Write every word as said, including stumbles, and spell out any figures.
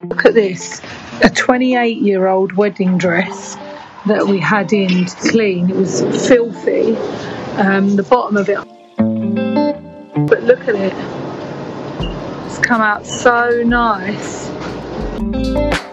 Look at this, a twenty-eight year old wedding dress that we had in to clean. It was filthy, um, the bottom of it, but look at it, it's come out so nice.